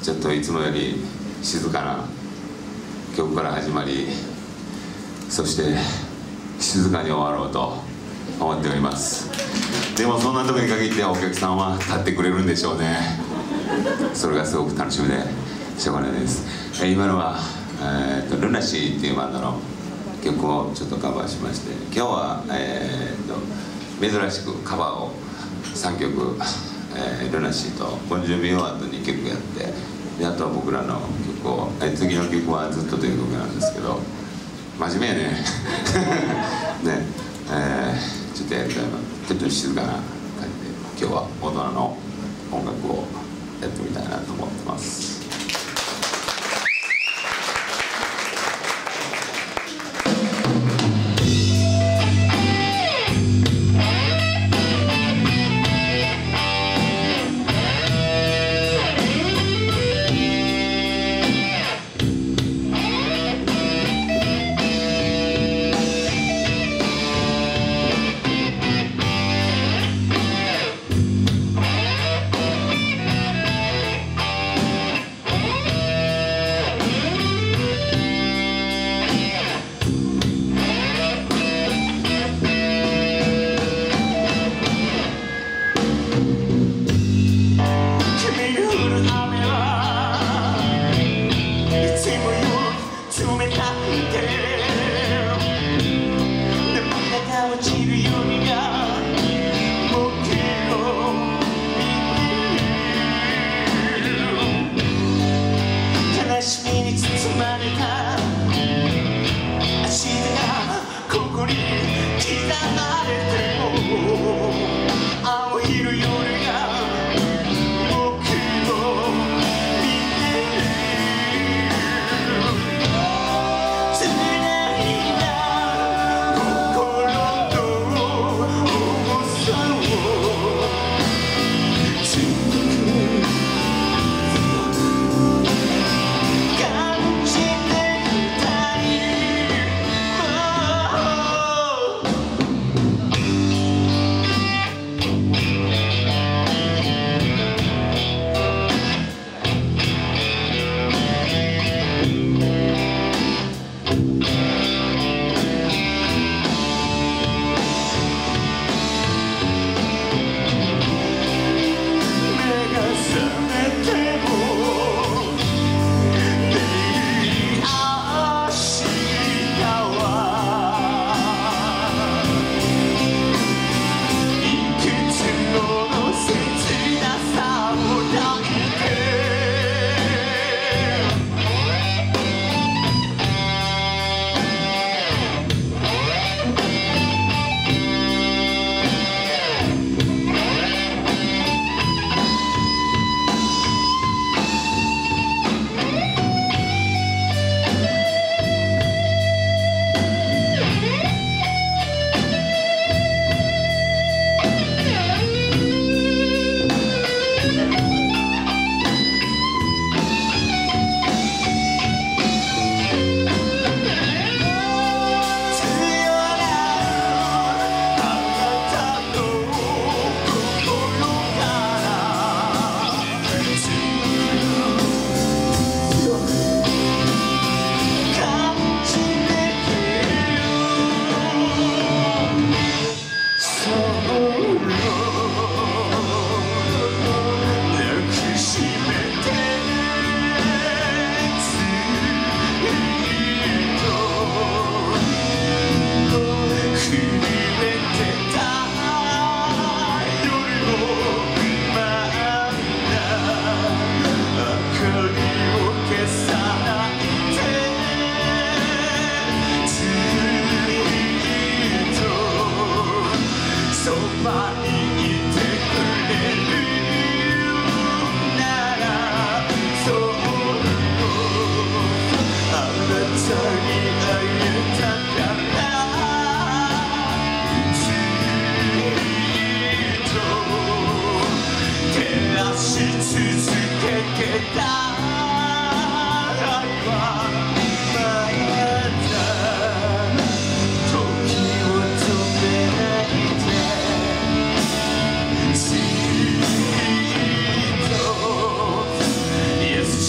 ちょっといつもより静かな曲から始まり、そして静かに終わろうと思っております。でもそんな時に限ってお客さんは立ってくれるんでしょうね。それがすごく楽しみでしょうがないです。今のは、ルナシーっていうバンドの曲をちょっとカバーしまして、今日は、珍しくカバーを3曲、ルナシーとボンジョビ・オワード2曲やって、であとは僕らの曲を、次の曲は「ずっと」という曲なんですけど、真面目やねね、ちょっとやりたいな、ちょっと静かな感じで今日は大人の音楽をやってみたいなと思ってます。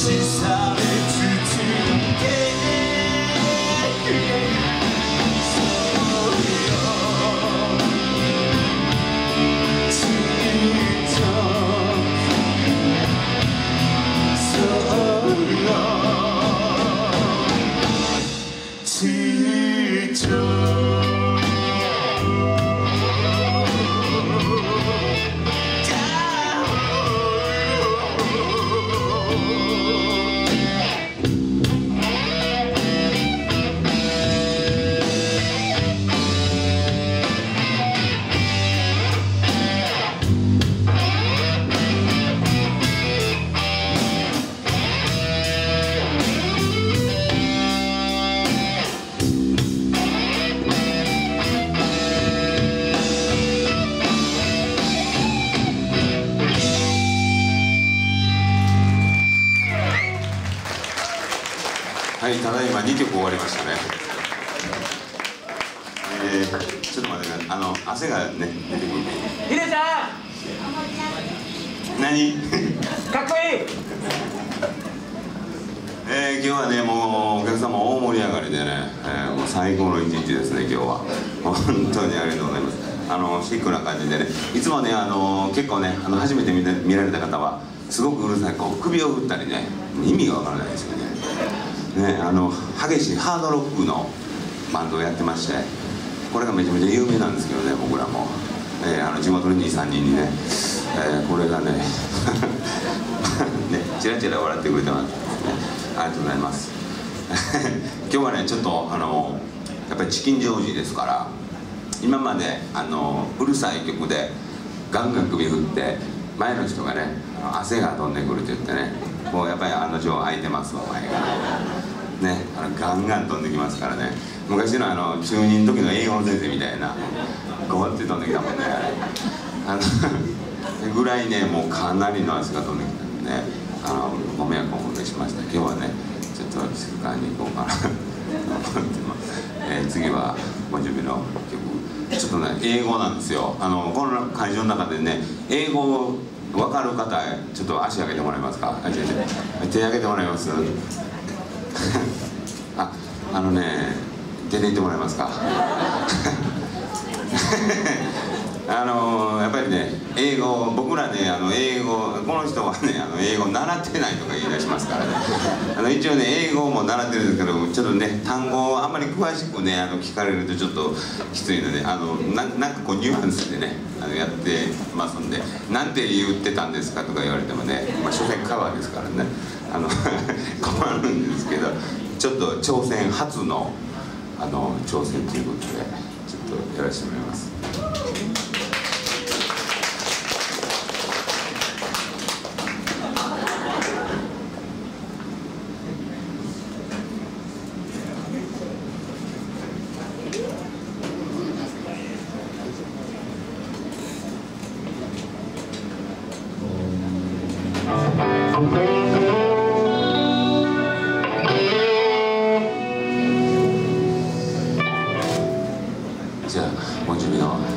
はい、ただいま2曲終わりましたね。ちょっと待ってください。汗がね出てくる。 ヒデちゃん。 何？ かっこいい。 今日はね、もうお客様大盛り上がりでね、もう最高の一日ですね、今日は。本当にありがとうございます。シックな感じでね、いつもね、結構ね、初めて見られた方は、すごくうるさい、こう首を振ったりね、意味がわからないですよね。ね、激しいハードロックのバンドをやってまして、これがめちゃめちゃ有名なんですけどね、僕らも。地元の2、3人にね、これがね、ね、チラチラ笑ってくれてます、ね。ありがとうございます。今日はね、ちょっとやっぱりチキンジョージですから、今までうるさい曲でガンガン首振って前の人がね汗が飛んでくるって言ってね、もうやっぱり案の定空いてますわ、前がね、ガンガン飛んできますからね。昔の中2の時の英語の先生みたいなゴーって飛んできたもんね、ぐらいね、もうかなりの汗が飛んできたんでね、ご迷惑をおかけしました。今日はねちょっと静かに行こうかなと思ってます。次はボンジョビの曲、ちょっとね英語なんですよ。この会場の中でね英語分かる方ちょっと足上げてもらえますか。手上げてもらえます出て行ってもらえますかやっぱりね英語、僕らね英語、この人はね英語習ってないとか言い出しますからね。一応ね英語も習ってるんですけど、ちょっとね単語をあんまり詳しくね聞かれるとちょっときついので、なんかこうニュアンスでねやってますんで、なんて言ってたんですかとか言われてもね、所詮カバーですからね困るんですけど、ちょっと挑戦初の挑戦ということでちょっとやらせてもらいます。じゃあボンジョビの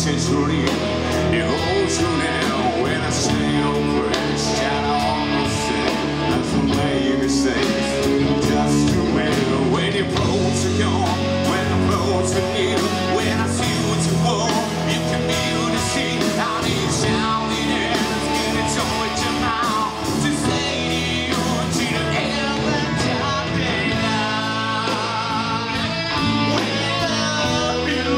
century. It holds you now when I say your prayer. Shadow on the sea, that's the way you can say it. Just to remember when your boats are gone, when the boats are near, when I see you to war, you can feel the sea. I need shouting and it's gonna joy to now to say to you to the end of time now. We love you.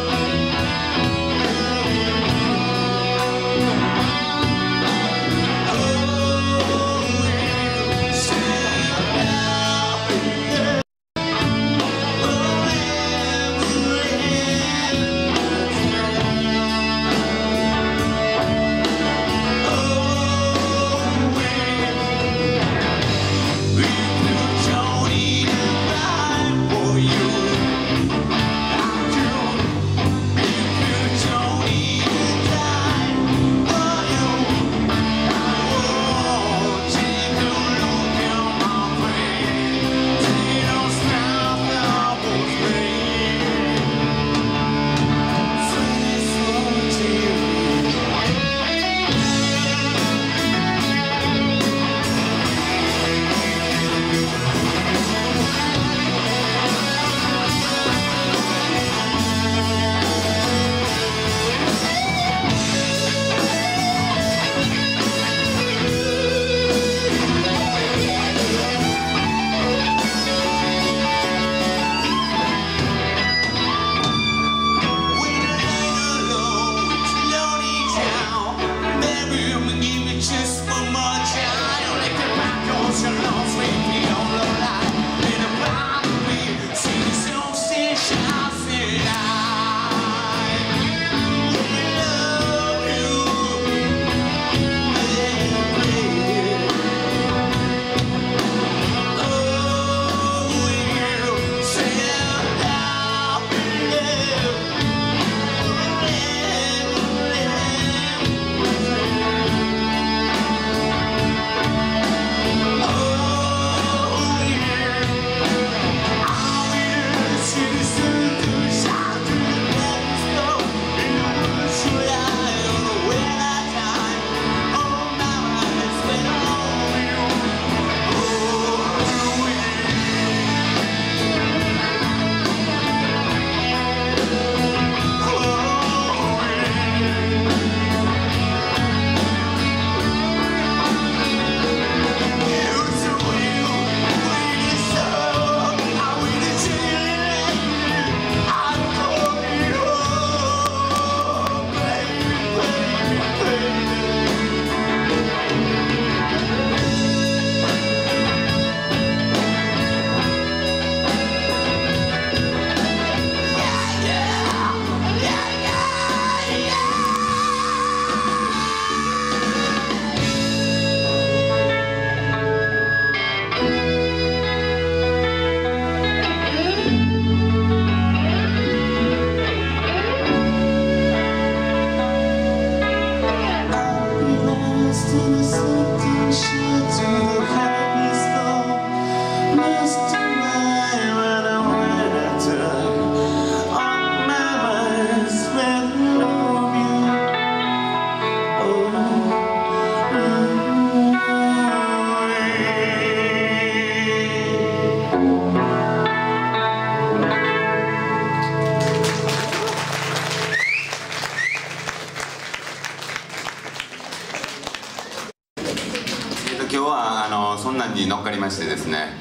今日はそんなんに乗っかりましてですね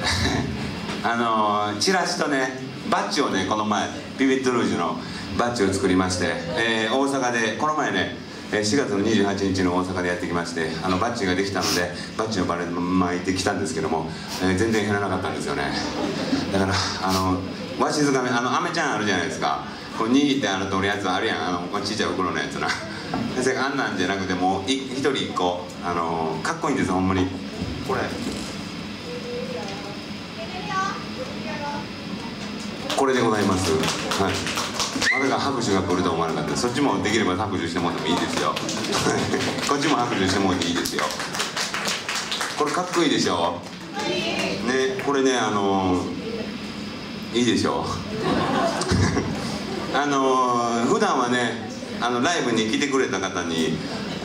チラシとねバッジをねこの前ビビッドルージュのバッジを作りまして、大阪でこの前ね4月の28日の大阪でやってきまして、バッジができたのでバッジのバレ巻いてきたんですけども、全然減らなかったんですよね。だからわしづかみアメちゃんあるじゃないですか、こう握って取るやつあるやん、このちっちゃい袋のやつなあんなんじゃなくてもう一人一個かっこいいんですほんまに。これこれでございます。はい、まさか拍手が来るとは思わなかった。そっちもできれば拍手してもらってもいいですよこっちも拍手してもらっていいですよ。これかっこいいでしょね。これねいいでしょ普段はねライブに来てくれた方に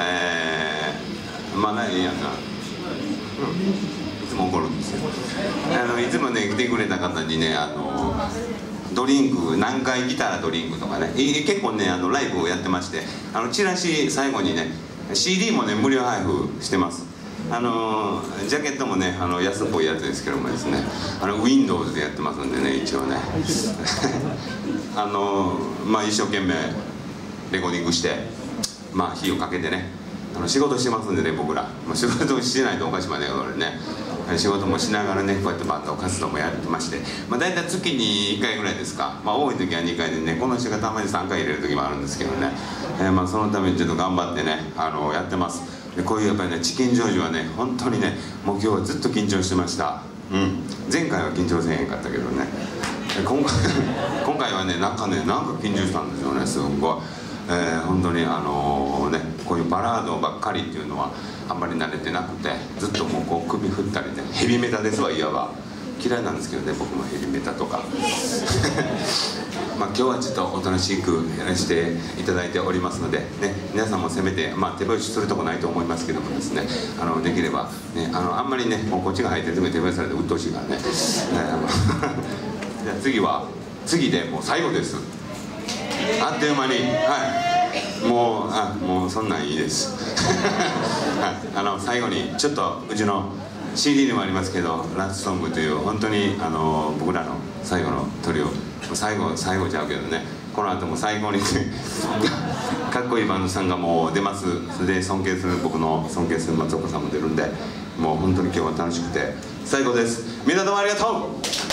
まだいいやんか、いつも怒るんですよ。いつもね来てくれた方にねドリンク何回来たらドリンクとかね、結構ねライブをやってまして、チラシ最後にね CD もね無料配布してます。ジャケットもね安っぽいやつですけどもですね、Windows でやってますんでね、一応ねまあ一生懸命レコーディングして、まあ火をかけてね仕事してますんでね、僕ら、まあ、仕事してないとおかしまでこれね、仕事もしながらねこうやってバンド活動もやってまして、まあ、大体月に1回ぐらいですか、まあ、多い時は2回でね、この人がたまに3回入れる時もあるんですけどね、まあ、そのためにちょっと頑張ってねやってます。でこういうやっぱりねチキンジョージはね本当にねもう今日はずっと緊張してました。前回は緊張せえへんかったけどね、今回はねなんか緊張したんですよね、すごい。本当にねこういうバラードばっかりっていうのはあんまり慣れてなくて、ずっともうこう首振ったりね、ヘビメタですわ、いわば。嫌いなんですけどね、僕もヘビメタとかまあ今日はちょっとおとなしくやらせていただいておりますので、ね、皆さんもせめて、まあ、手拍子するとこないと思いますけどもですね、できれば、ね、あんまりねもうこっちが入ってる時に手拍子されてうっとうしいからねじゃあ次でもう最後です。あっという間に、もうそんなんいいです最後にちょっとうちの CD にもありますけど「ラストソング」という本当に僕らの最後のトリオ、最後ちゃうけどね、この後も最高にかっこいいバンドさんがもう出ます。それで僕の尊敬する松岡さんも出るんで、もう本当に今日は楽しくて最高です。みんなどうもありがとう。